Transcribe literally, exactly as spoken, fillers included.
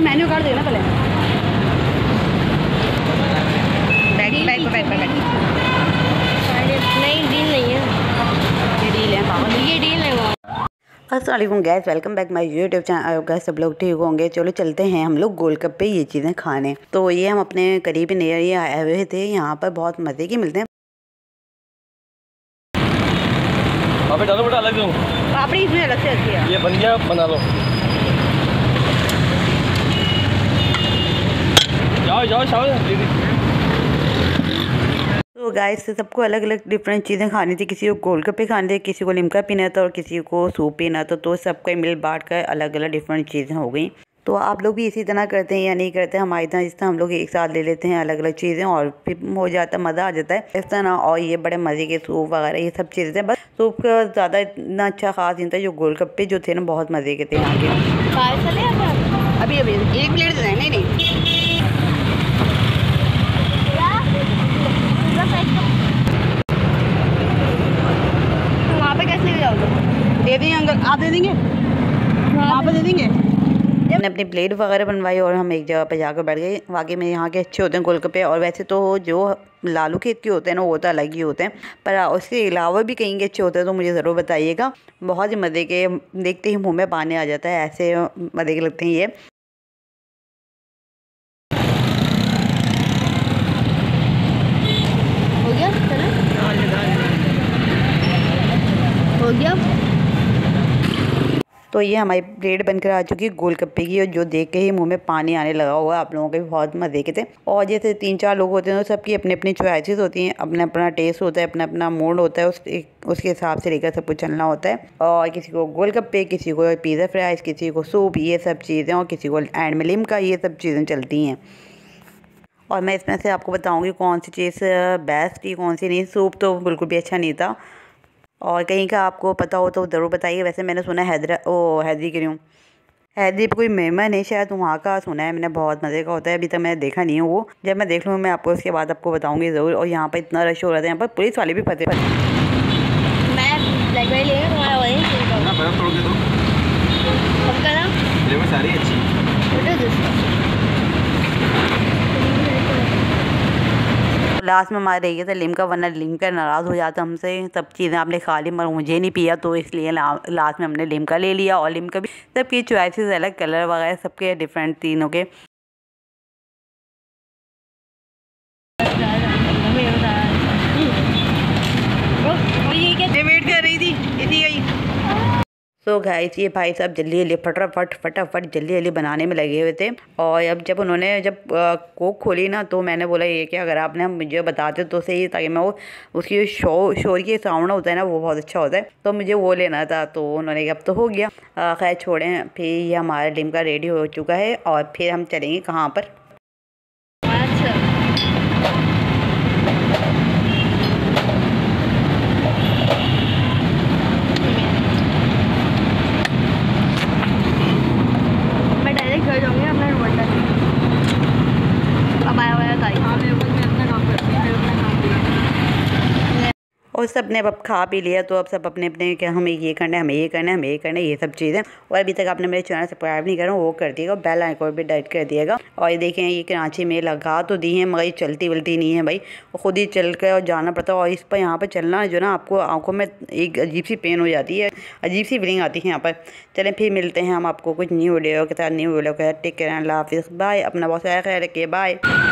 Menu card देना पहले। Bag bag पे बैग पे बैग नहीं डील नहीं है, ये डील है पापा, ये डील है वो। अस्सलाम guys, welcome back my YouTube channel. Guys सब लोग ठीक होंगे। चलो चलते हैं हम लोग गोलगप्पे ये चीज़ें खाने। तो ये हम अपने करीब नियर ये आए हुए थे, यहाँ पर बहुत मज़े के मिलते हैं। पापड़ी डालो बेटा, अलग दूँ पापड़ी इसमें अलग से रखी है। ये बन गया, बना लो। जाओ जाओ जाओ दीदी। तो गाइस सबको अलग अलग डिफरेंट चीज़ें खानी थी। किसी को गोलगप्पे खाने थे, किसी को लिमका पीना था और किसी को सूप पीना था। तो सबका मिल बांट कर अलग अलग डिफरेंट चीज़ें हो गई। तो आप लोग भी इसी तरह करते हैं या नहीं करते? हमारी तरह जिस तरह हम लोग एक साथ ले लेते हैं अलग अलग चीज़ें और फिर हो जाता मज़ा आ जाता है इस तरह। और ये बड़े मज़े के सूप वगैरह ये सब चीज़ें थे। बस सूप का ज़्यादा इतना अच्छा खास नहीं था। जो गोलगप्पे जो थे ना बहुत मज़े के थे यहाँ के। अभी अभी एक प्लेट दे नहीं नहीं वहाँ पे कैसे ले जाओगे? दे देंगे अंकल, आप दे देंगे? वहाँ पे दे देंगे। हमने अपनी प्लेट वगैरह बनवाई और हम एक जगह पे जाकर बैठ गए। वाकई में यहाँ के अच्छे होते हैं गोलगप्पे। और वैसे तो जो लालू खेत के होते हैं ना वो तो अलग ही होते हैं, पर उसके अलावा भी कहीं के अच्छे होते हैं तो मुझे ज़रूर बताइएगा। बहुत ही मज़े के, देखते ही मुँह में पानी आ जाता है, ऐसे मज़े के लगते हैं ये। हो गया हो गया। तो ये हमारी प्लेट बनकर आ चुकी है गोलगप्पे की, और जो देख के ही मुंह में पानी आने लगा हुआ है। आप लोगों के भी बहुत मज़े के थे। और जैसे तीन चार लोग होते हैं तो सबकी अपनी अपनी चॉइसेस होती हैं, अपना अपना टेस्ट होता है, अपना अपना मूड होता है, उस उसके हिसाब से लेकर सबको चलना होता है। और किसी को गोलगप्पे, किसी को पिज़्ज़ा फ्राइज़, किसी को सूप, ये सब चीज़ें, और किसी को एंड में लिमका, ये सब चीज़ें चलती हैं। और मैं इसमें से आपको बताऊँगी कौन सी चीज़ बेस्ट थी कौन सी नहीं। सूप तो बिल्कुल भी अच्छा नहीं था। और कहीं का आपको पता हो तो ज़रूर बताइए। वैसे मैंने सुना है हैदरा ओ हैदरी के हूँ हैदरी पर कोई मेहमान है शायद, वहाँ का सुना है मैंने, बहुत मज़े का होता है। अभी तक मैंने देखा नहीं है वो। जब मैं देख लूँ मैं आपको उसके बाद आपको बताऊँगी ज़रूर। और यहाँ पर इतना रश हो रहा था, यहाँ पर पुलिस वाले भी फंसे फंसे। मैं ब्लैकबेरी लेगा तुम्हारा वही ना बर्फ तोड़ के दो। पक्का ना? फ्लेवर सारी अच्छी। लास्ट में हमारे रही था लिमका, वरना लिमका नाराज़ हो जाता हमसे। सब चीज़ें आपने खा ली मगर मुझे नहीं पिया, तो इसलिए ला, लास्ट में हमने लिमका ले लिया। और लिमका भी सबकी चॉइसेस अलग, कलर वगैरह सबके डिफरेंट तीनों के। वेट कर रही थी इसी का ही। तो गाइस ये भाई साहब जल्दी जल्दी फटाफट फटाफट जल्दी जल्दी बनाने में लगे हुए थे। और अब जब उन्होंने जब कोक खोली ना तो मैंने बोला ये कि अगर आपने मुझे बताते तो सही, ताकि मैं वो उसकी शोर शोर की साउंड होता है ना वो बहुत अच्छा होता है, तो मुझे वो लेना था। तो उन्होंने कहा अब तो हो गया, खैर छोड़ें। फिर ये हमारा लिमका रेडी हो चुका है और फिर हम चलेंगे कहाँ पर। और सब ने अब खा पी लिया, तो अब सब अपने अपने क्या हमें ये करना है, हमें ये करना है, हमें ये करना है, ये सब चीज़ें। और अभी तक आपने मेरे चैनल सब्सक्राइब नहीं करा वो कर दिएगा, बेल आइकन भी डाइट कर दिएगा। और ये देखें ये कराची में लगा तो दी है मगर ये चलती वलती नहीं है भाई, ख़ुद ही चल कर और जाना पड़ता है। और इस पर यहाँ पर चलना जो ना आपको आँखों में एक अजीब सी पेन हो जाती है, अजीब सी फीलिंग आती है यहाँ पर। चलें फिर मिलते हैं हम आपको कुछ न्यू वीडियो के साथ, न्यू वीडियो के साथ। टेक केयर, अल्लाह हाफिज़, बाय। अपना बहुत सारा ख्याल रखिए, बाय।